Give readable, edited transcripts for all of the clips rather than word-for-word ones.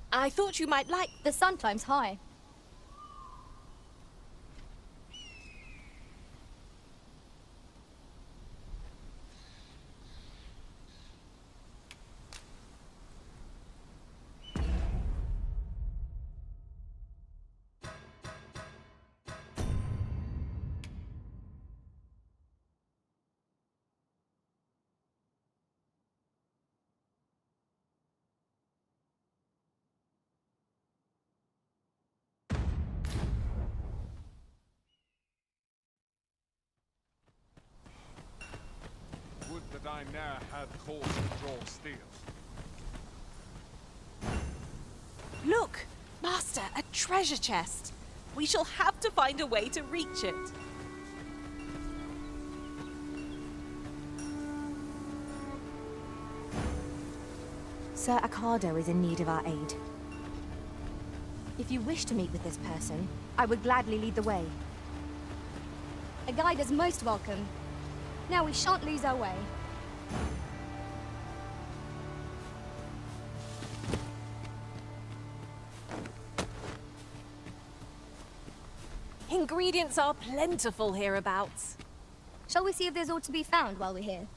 I thought you might like... The sun climbs high. That I ne'er had cause to draw steel. Look! Master, a treasure chest! We shall have to find a way to reach it. Sir Accardo is in need of our aid. If you wish to meet with this person, I would gladly lead the way. A guide is most welcome. Now we shan't lose our way. Ingredients are plentiful hereabouts. Shall we see if there's aught to be found while we're here?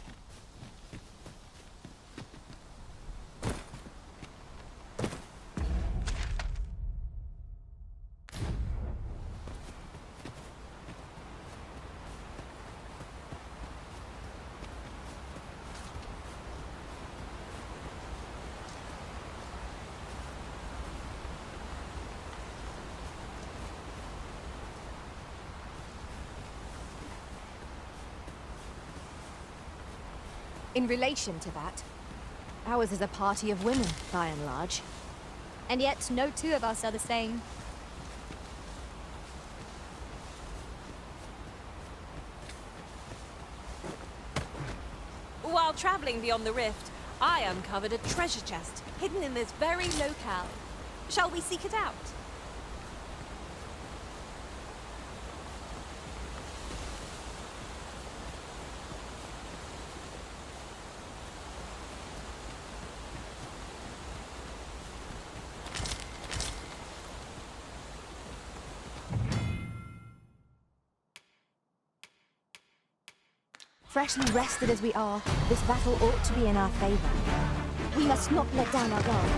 In relation to that, ours is a party of women, by and large. And yet, no two of us are the same. While traveling beyond the rift, I uncovered a treasure chest hidden in this very locale. Shall we seek it out? Freshly rested as we are, this battle ought to be in our favor. We must not let down our guard.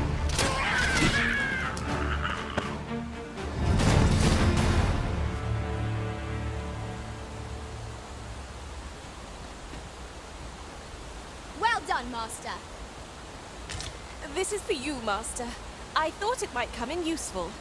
Well done, Master. This is for you, Master. I thought it might come in useful.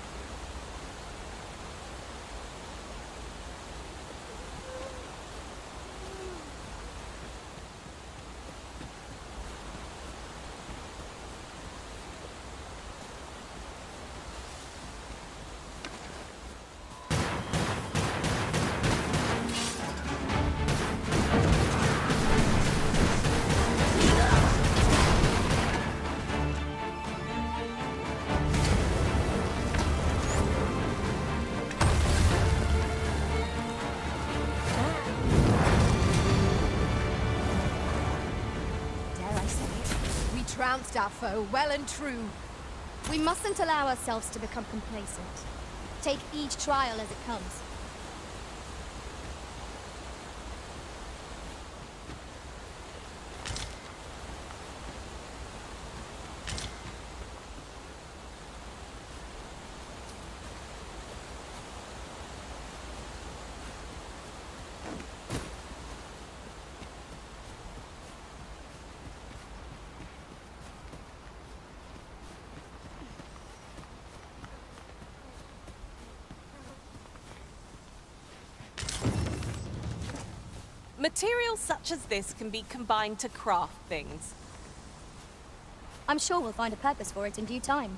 Trounced our foe, well and true. We mustn't allow ourselves to become complacent. Take each trial as it comes. Materials such as this can be combined to craft things. I'm sure we'll find a purpose for it in due time.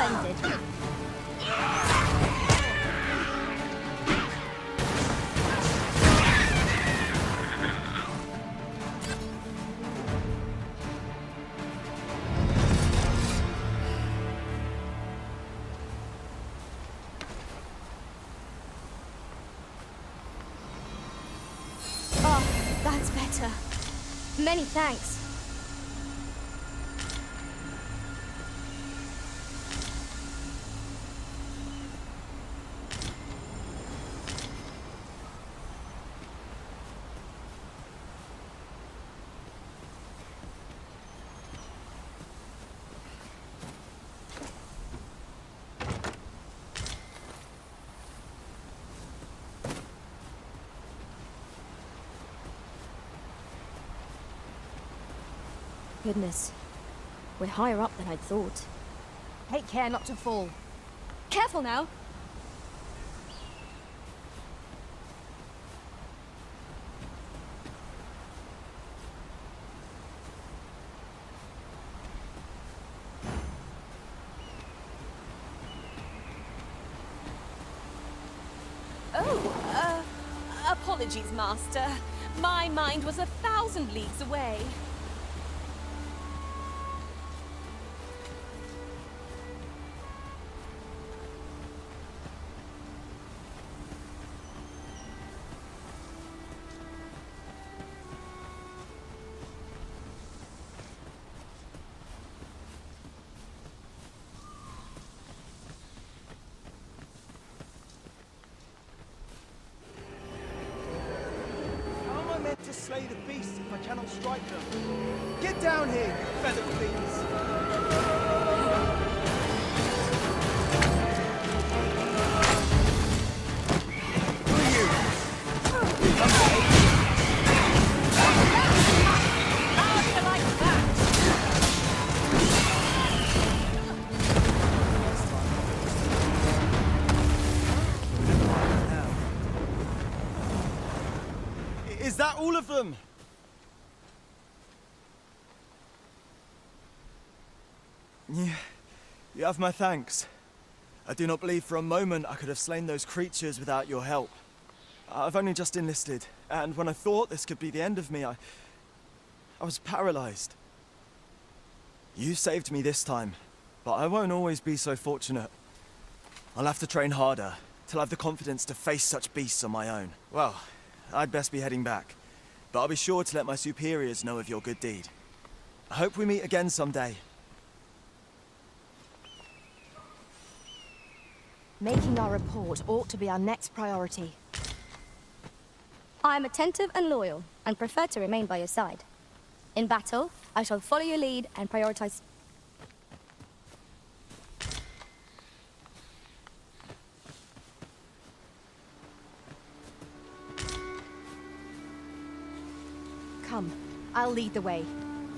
Splendid. Oh, that's better. Many thanks. Goodness. We're higher up than I'd thought. Take care not to fall. Careful now. Oh, apologies, Master. My mind was 1,000 leagues away. To slay the beasts if I cannot strike them. Get down here, you feathered fiends! Who are you? How do you like that? Is that all of them? You have my thanks. I do not believe for a moment I could have slain those creatures without your help. I've only just enlisted, and when I thought this could be the end of me, I was paralyzed. You saved me this time, but I won't always be so fortunate. I'll have to train harder, till I have the confidence to face such beasts on my own. Well, I'd best be heading back, but I'll be sure to let my superiors know of your good deed. I hope we meet again someday. Making our report ought to be our next priority. I am attentive and loyal, and prefer to remain by your side. In battle, I shall follow your lead and prioritize... Come, I'll lead the way.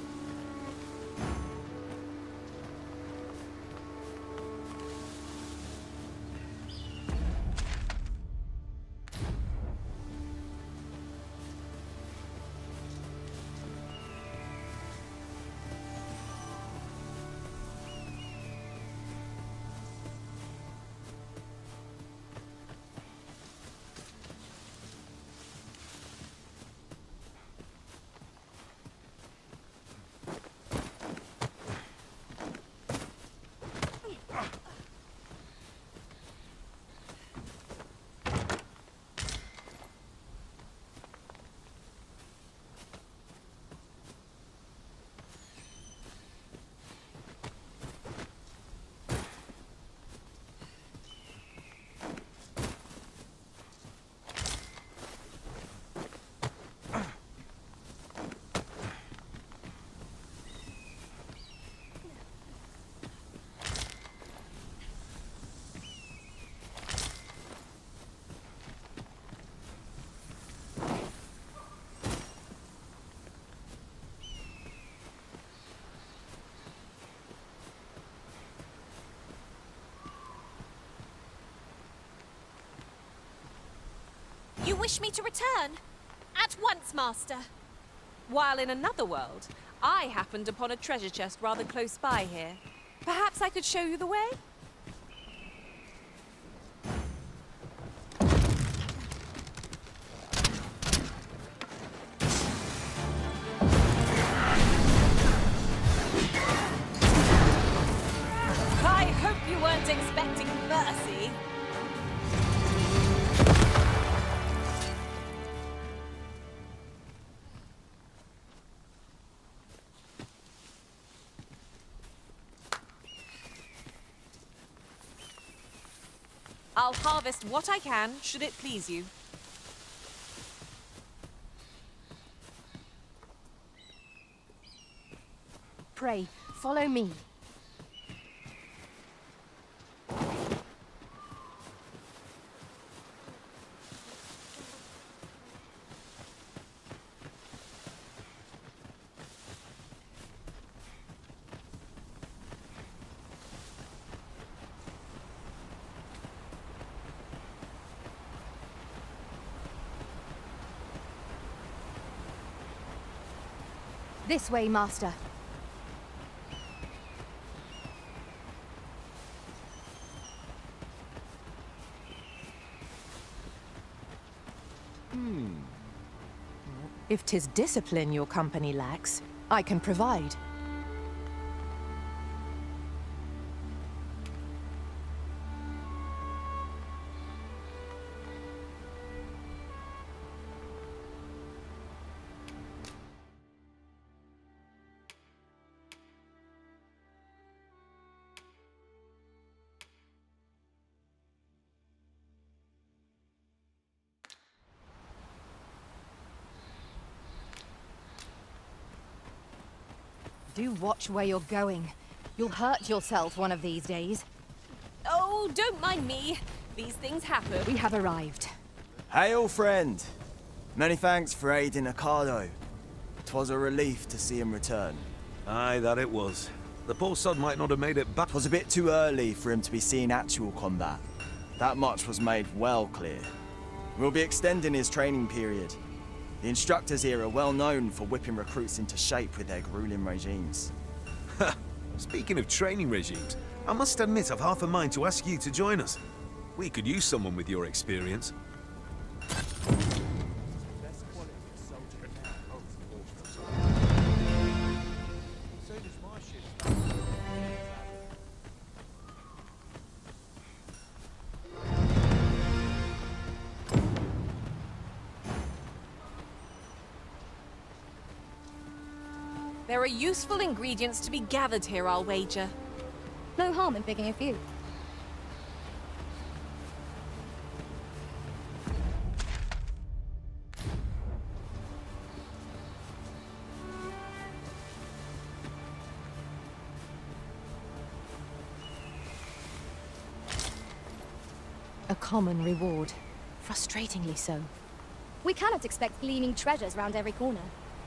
You wish me to return? At once, Master. While in another world, I happened upon a treasure chest rather close by here. Perhaps I could show you the way? mercy. I'll harvest what I can, should it please you. Pray, follow me. This way, Master. If 'tis discipline your company lacks, I can provide. Do watch where you're going. You'll hurt yourself one of these days. Oh, don't mind me. These things happen. We have arrived. Hail, friend. Many thanks for aiding Accardo. 'Twas a relief to see him return. Aye, that it was. The poor sod might not have made it back. 'Twas a bit too early for him to be seeing actual combat. That much was made well clear. We'll be extending his training period. The instructors here are well known for whipping recruits into shape with their grueling regimes. Speaking of training regimes, I must admit I've half a mind to ask you to join us. We could use someone with your experience. There are useful ingredients to be gathered here, I'll wager. No harm in picking a few. A common reward. Frustratingly so. We cannot expect gleaming treasures round every corner.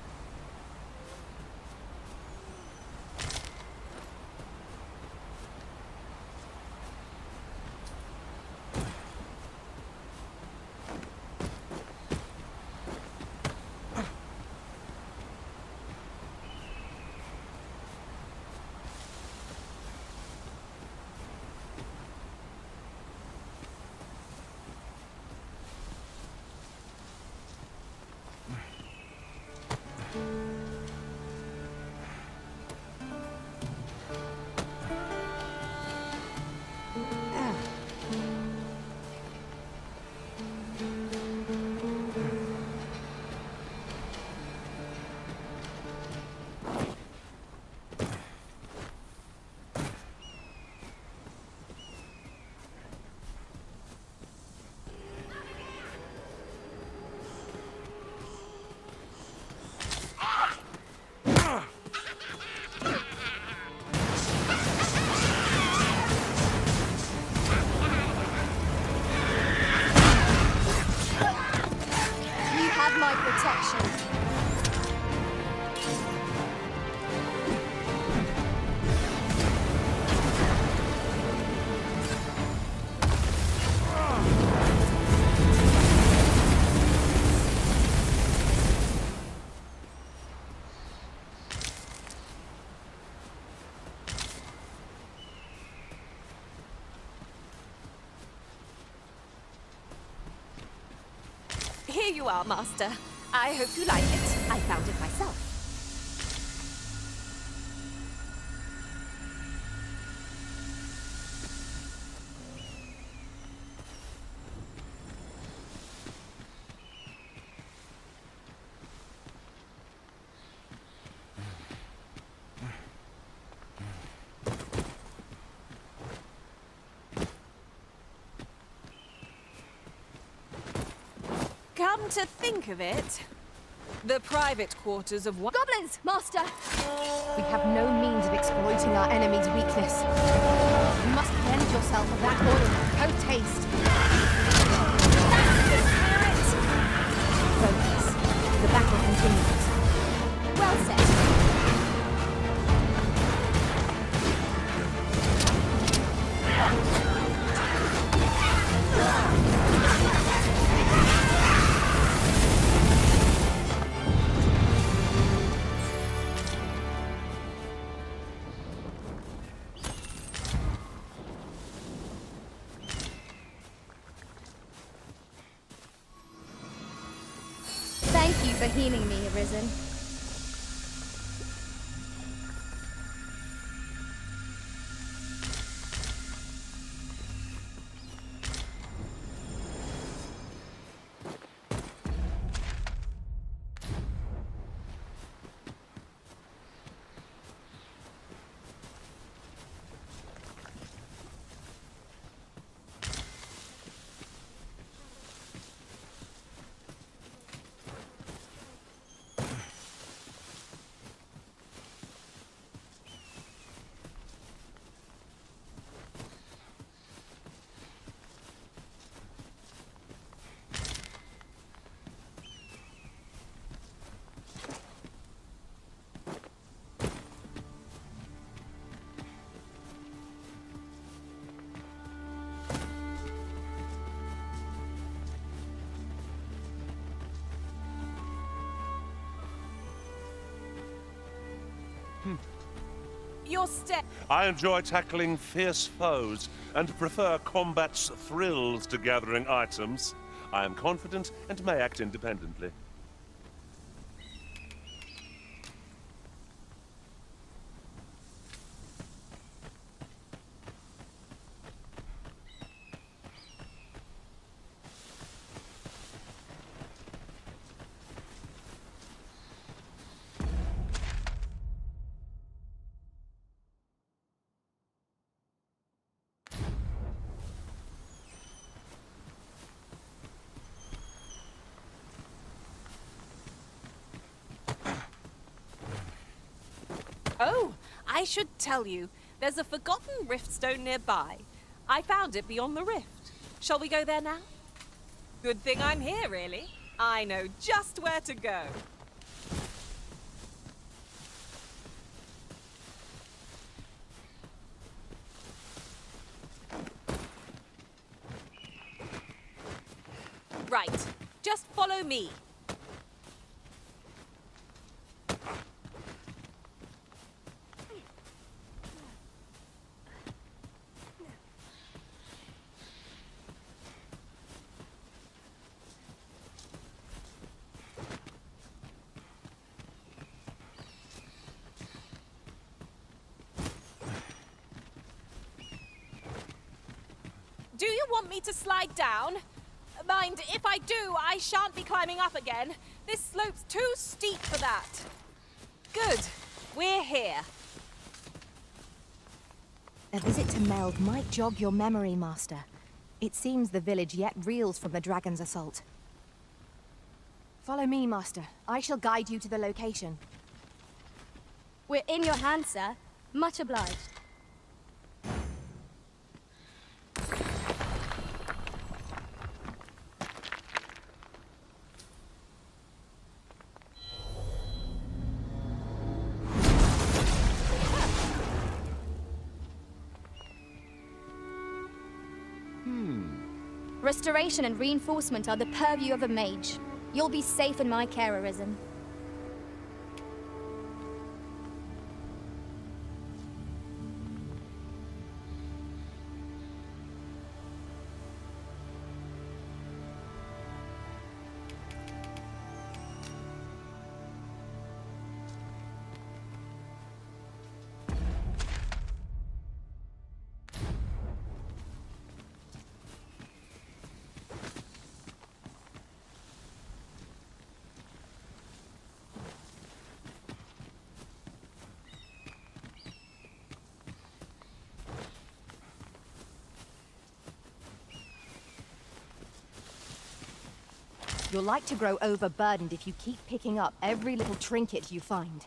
Here you are, Master. I hope you like it. I found it myself. Come to think of it, the private quarters of one... Goblins, Master! We have no means of exploiting our enemy's weakness. You must cleanse yourself of that oil, post-haste. Focus. The battle continues. Well said. Thank you for healing me, Arisen. Your step. I enjoy tackling fierce foes and prefer combat's thrills to gathering items. I am confident and may act independently. Oh, I should tell you, there's a forgotten Riftstone nearby. I found it beyond the rift. Shall we go there now? Good thing I'm here, really. I know just where to go. Right, just follow me. Do you want me to slide down? Mind, if I do, I shan't be climbing up again. This slope's too steep for that. Good. We're here. A visit to Meld might jog your memory, Master. It seems the village yet reels from the dragon's assault. Follow me, Master. I shall guide you to the location. We're in your hands, sir. Much obliged. Restoration and reinforcement are the purview of a mage. You'll be safe in my care, Arisen. You're like to grow overburdened if you keep picking up every little trinket you find.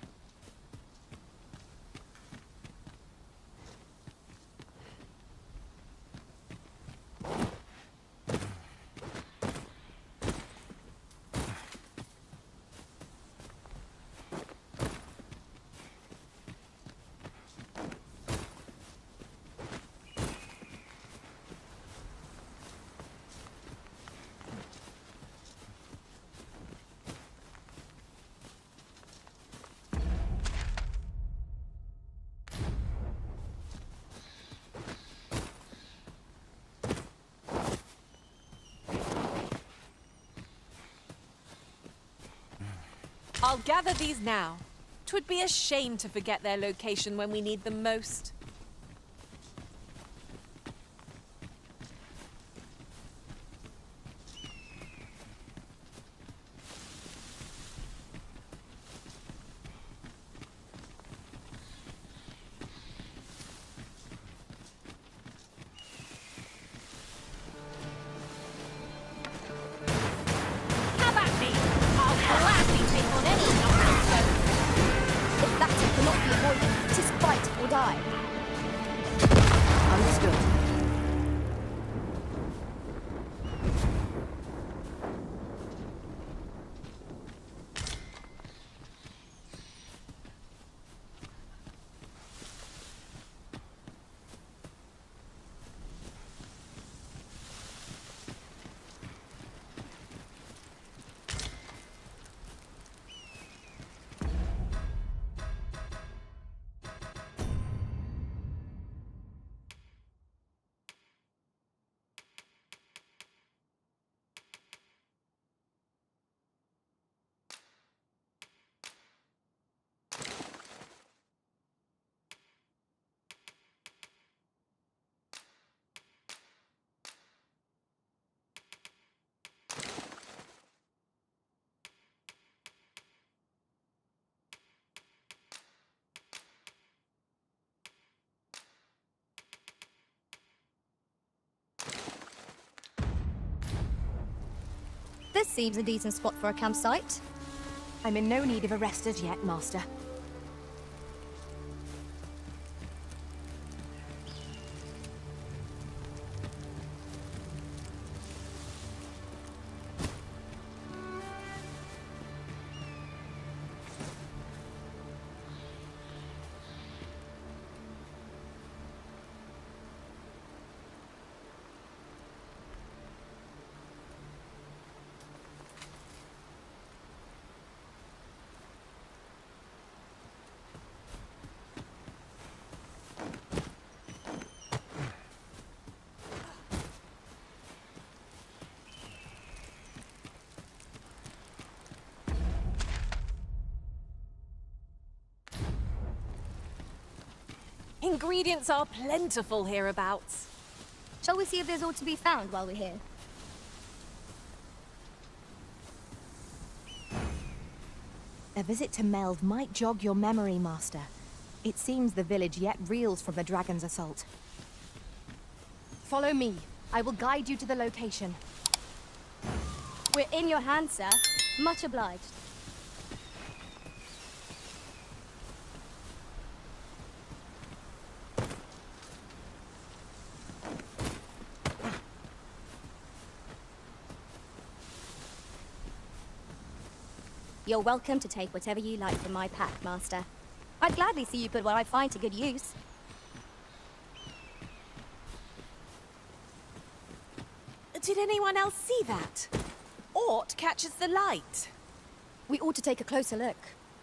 I'll gather these now. 'Twould be a shame to forget their location when we need them most. This seems a decent spot for a campsite. I'm in no need of a rest as yet, Master. Ingredients are plentiful hereabouts. Shall we see if there's aught to be found while we're here? A visit to Meld might jog your memory, Master. It seems the village yet reels from the dragon's assault. Follow me. I will guide you to the location. We're in your hands, sir. Much obliged. You're welcome to take whatever you like from my pack, Master. I'd gladly see you put what I find to good use. Did anyone else see that? Aught catches the light. We ought to take a closer look.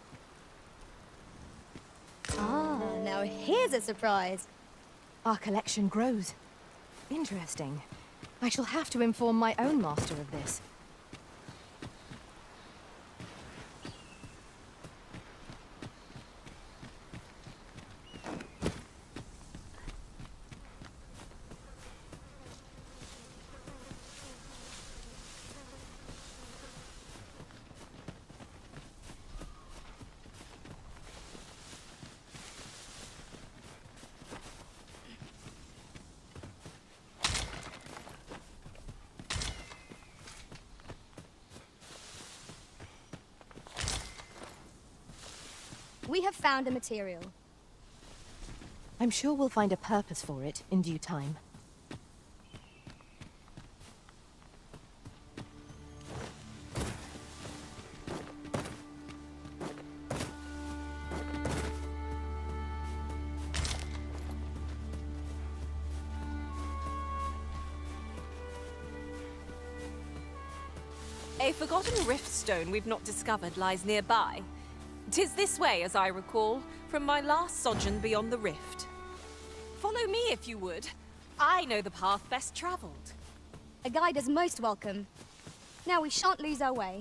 Ah, now here's a surprise. Our collection grows. Interesting. I shall have to inform my own master of this. We have found a material. I'm sure we'll find a purpose for it in due time. A forgotten riftstone we've not discovered lies nearby. 'Tis this way, as I recall, from my last sojourn beyond the rift. Follow me if you would. I know the path best traveled. A guide is most welcome. Now we shan't lose our way.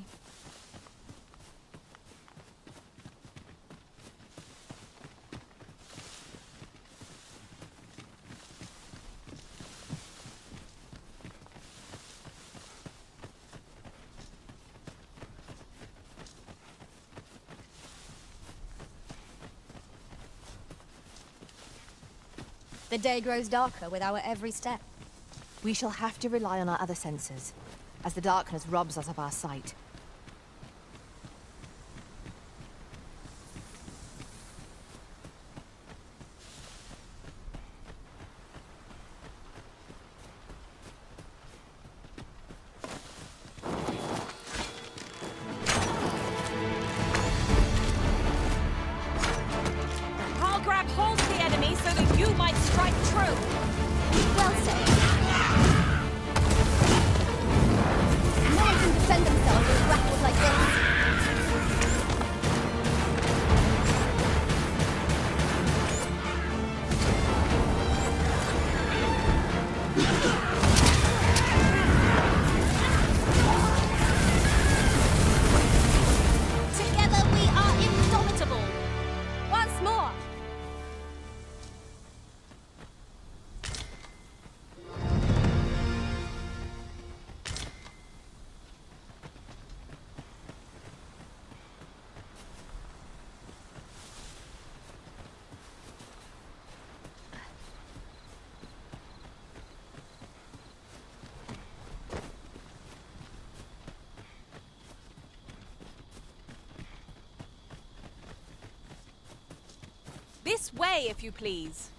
The day grows darker with our every step. We shall have to rely on our other senses, as the darkness robs us of our sight. I'll grab hold of the enemy so that you might strike true. Well said. No one can defend themselves with grapples like this. Together we are indomitable. Once more. This way, if you please.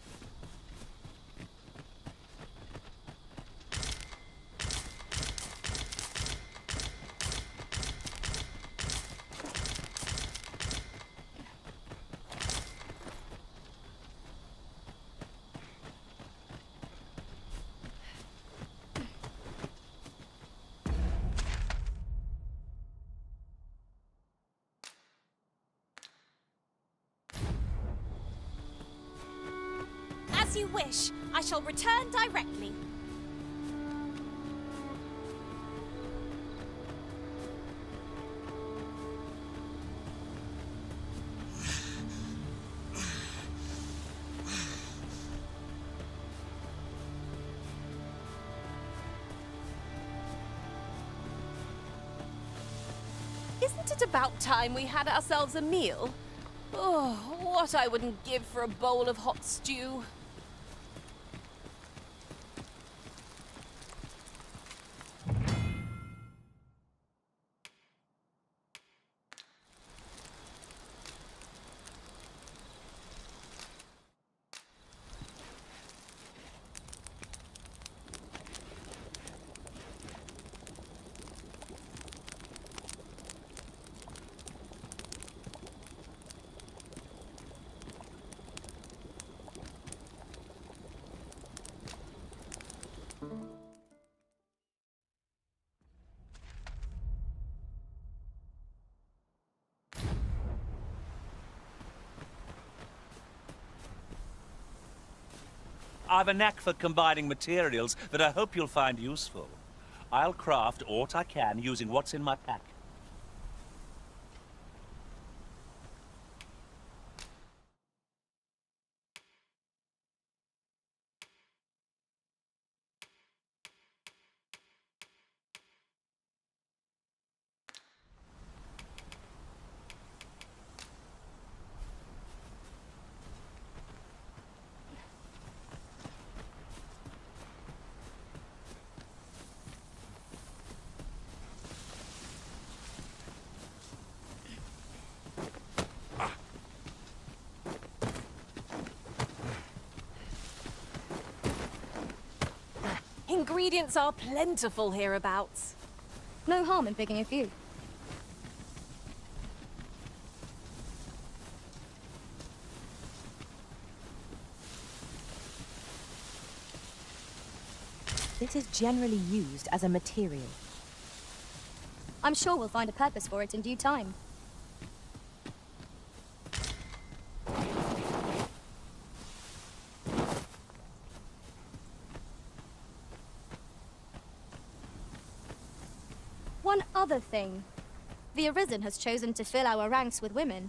As you wish. I shall return directly. Isn't it about time we had ourselves a meal? Oh, what I wouldn't give for a bowl of hot stew. I've a knack for combining materials that I hope you'll find useful. I'll craft aught I can using what's in my pack. Ingredients are plentiful hereabouts. No harm in picking a few. This is generally used as a material. I'm sure we'll find a purpose for it in due time. One other thing. The Arisen has chosen to fill our ranks with women.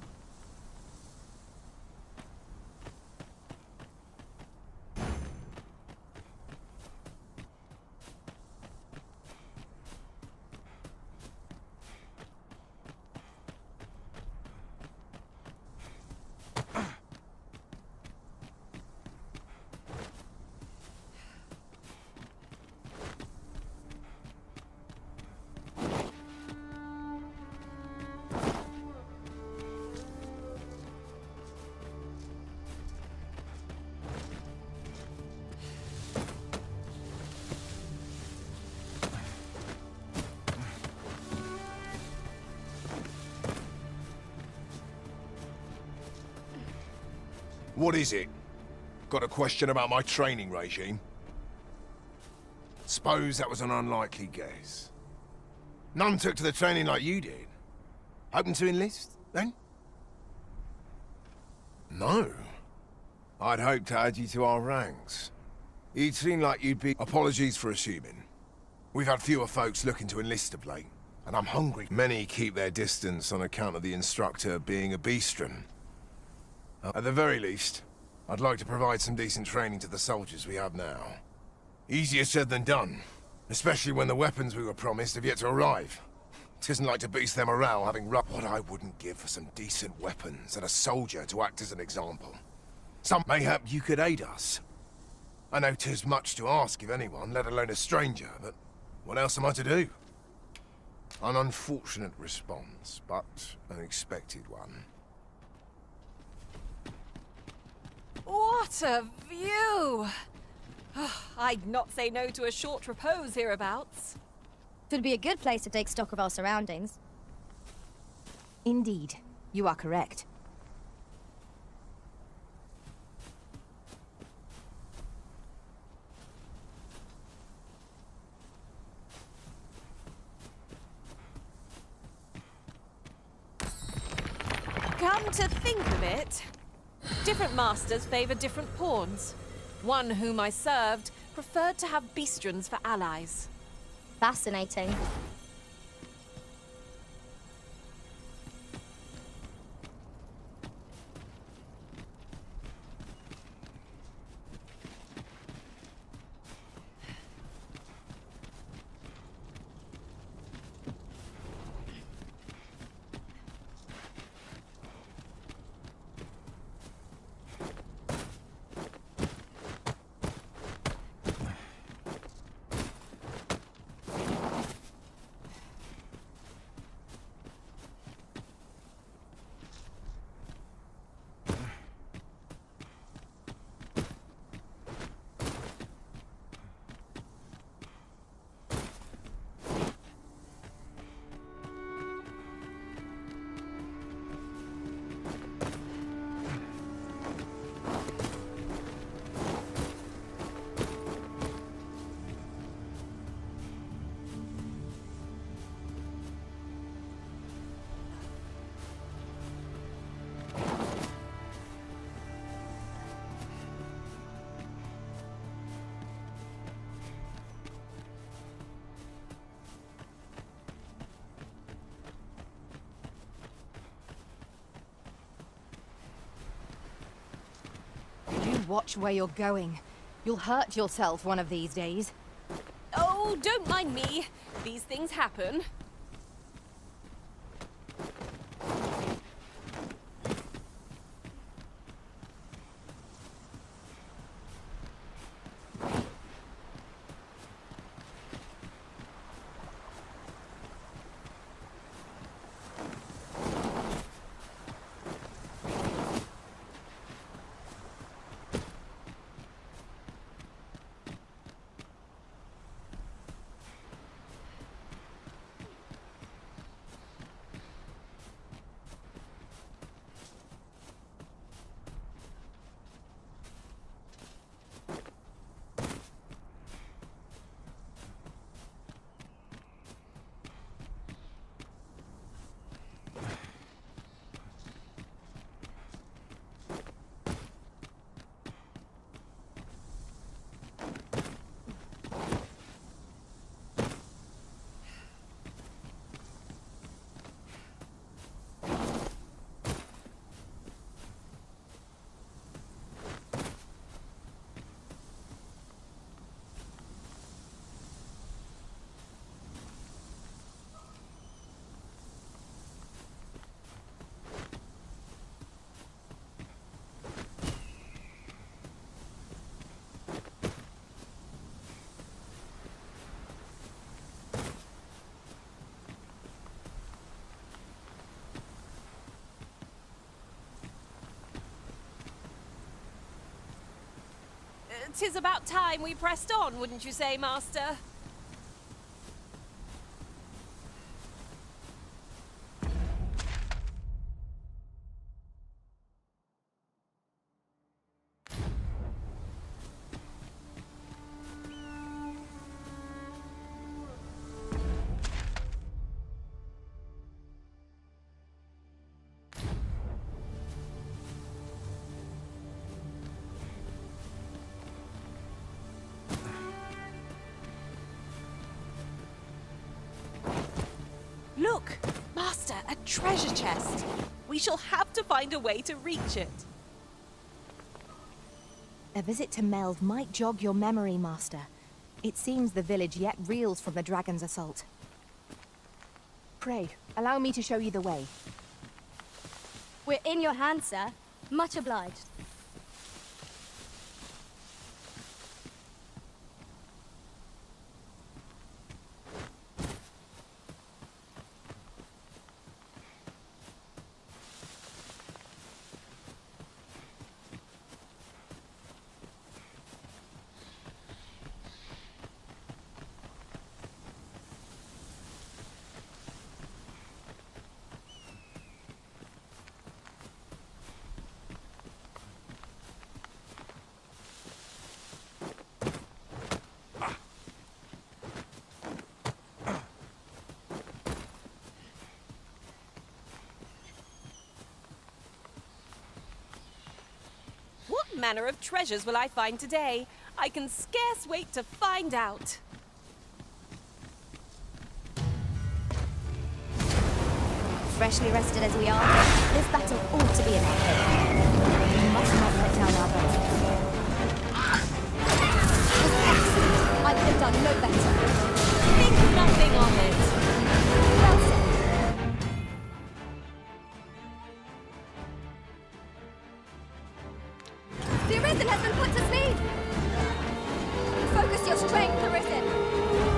What is it? Got a question about my training regime? Suppose that was an unlikely guess. None took to the training like you did. Hoping to enlist, then? No. I'd hoped to add you to our ranks. You'd seem like you'd be... Apologies for assuming. We've had fewer folks looking to enlist of late, and I'm hungry. Many keep their distance on account of the instructor being a beastron. At the very least, I'd like to provide some decent training to the soldiers we have now. Easier said than done, especially when the weapons we were promised have yet to arrive. It isn't like to boost their morale having what I wouldn't give for some decent weapons and a soldier to act as an example. Mayhap you could aid us. I know 'tis much to ask of anyone, let alone a stranger, but what else am I to do? An unfortunate response, but an expected one. What a view! I'd not say no to a short repose hereabouts. It would be a good place to take stock of our surroundings. Indeed, you are correct. Come to think of it, different masters favor different pawns. One whom I served preferred to have beastrons for allies. Fascinating. Watch where you're going. You'll hurt yourself one of these days. Oh, don't mind me. These things happen. 'Tis about time we pressed on, wouldn't you say, Master? Look! Master, a treasure chest! We shall have to find a way to reach it. A visit to Meld might jog your memory, Master. It seems the village yet reels from the dragon's assault. Pray, allow me to show you the way. We're in your hands, sir. Much obliged. What manner of treasures will I find today? I can scarce wait to find out. Freshly rested as we are, this battle ought to be in our favor. We must not let down our guard. I could have done no better. Think nothing of it. Well said. The Arisen has been put to sleep! Focus your strength, Arisen!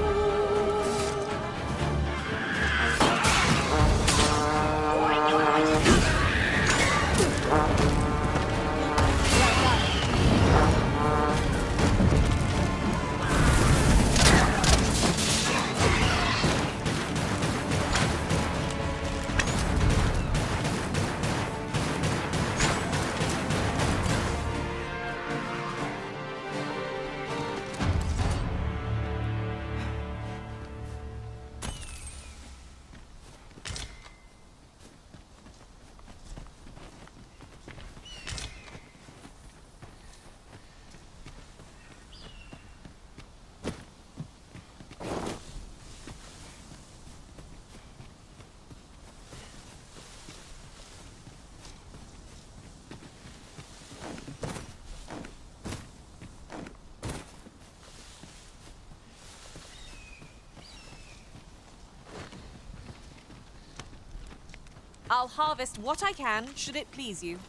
I'll harvest what I can, should it please you.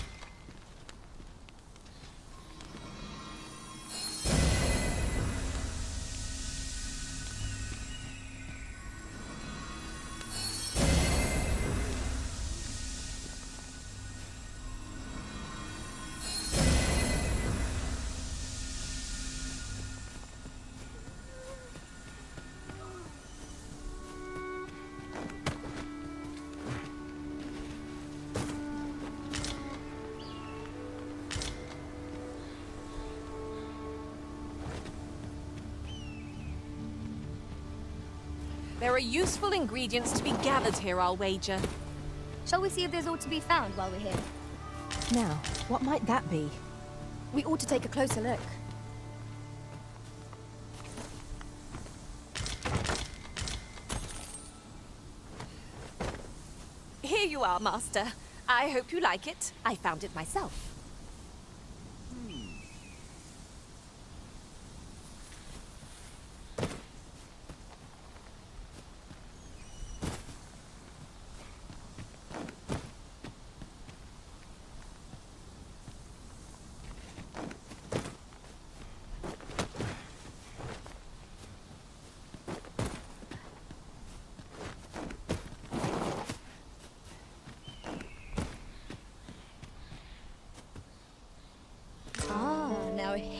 There are useful ingredients to be gathered here, I'll wager. Shall we see if there's aught to be found while we're here? Now, what might that be? We ought to take a closer look. Here you are, Master. I hope you like it. I found it myself.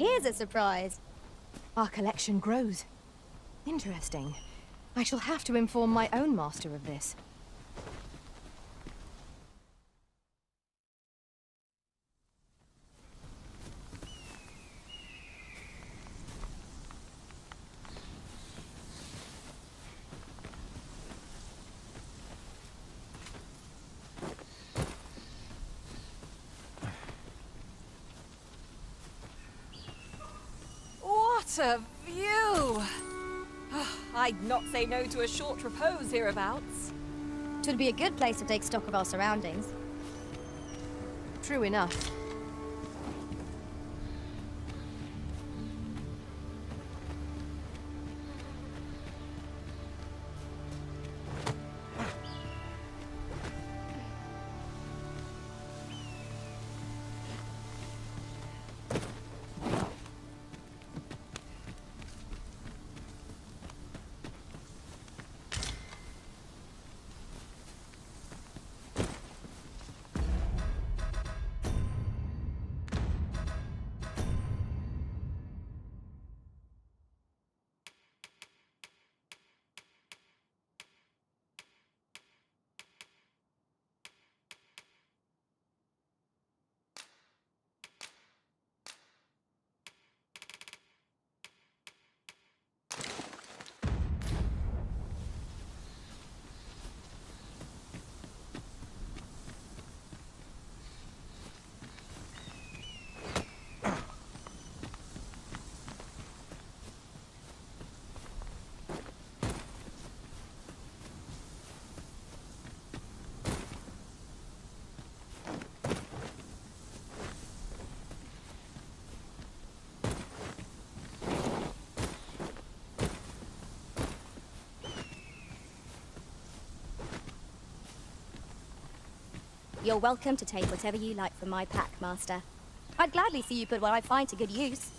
here's a surprise. Our collection grows. Interesting. I shall have to inform my own master of this. What a view! I'd not say no to a short repose hereabouts. Twould be a good place to take stock of our surroundings. True enough. You're welcome to take whatever you like from my pack, Master. I'd gladly see you put what I find to good use.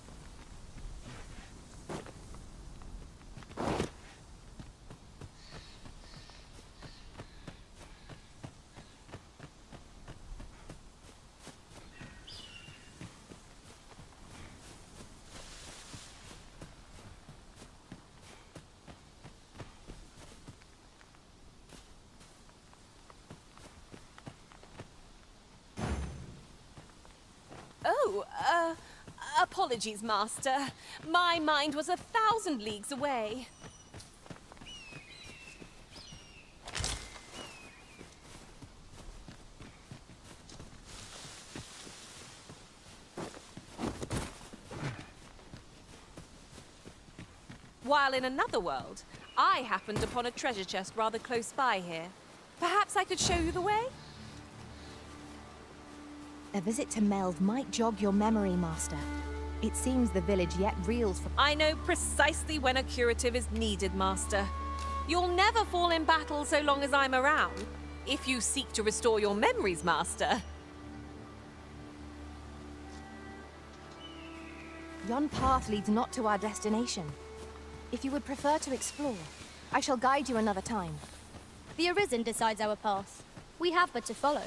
Apologies, Master. My mind was 1,000 leagues away. While in another world, I happened upon a treasure chest rather close by here. Perhaps I could show you the way? A visit to Meld might jog your memory, Master. It seems the village yet reels from... I know precisely when a curative is needed, Master. You'll never fall in battle so long as I'm around, if you seek to restore your memories, Master. Yon path leads not to our destination. If you would prefer to explore, I shall guide you another time. The Arisen decides our path. We have but to follow.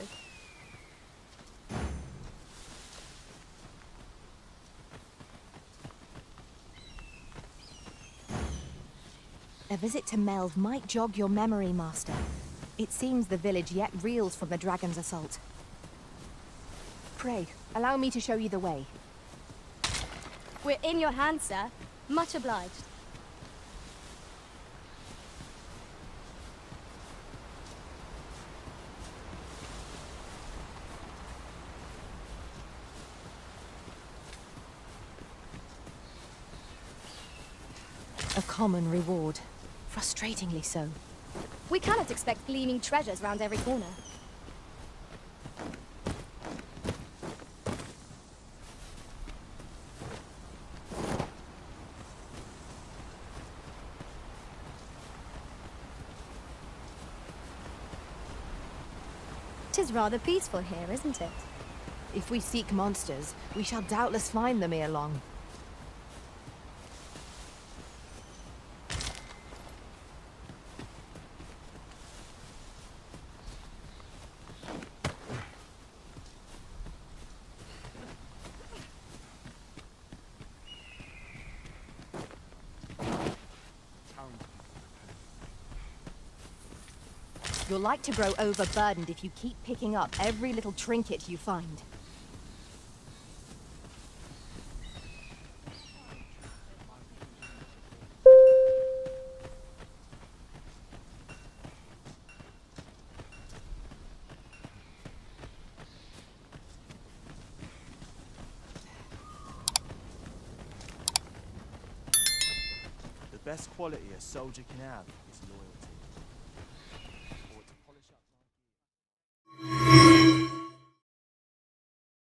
A visit to Meld might jog your memory, Master. It seems the village yet reels from the dragon's assault. Pray, allow me to show you the way. We're in your hands, sir. Much obliged. A common reward. Frustratingly so. We cannot expect gleaming treasures round every corner. Tis rather peaceful here, isn't it? If we seek monsters, we shall doubtless find them ere long. You're like to grow overburdened if you keep picking up every little trinket you find. The best quality a soldier can have.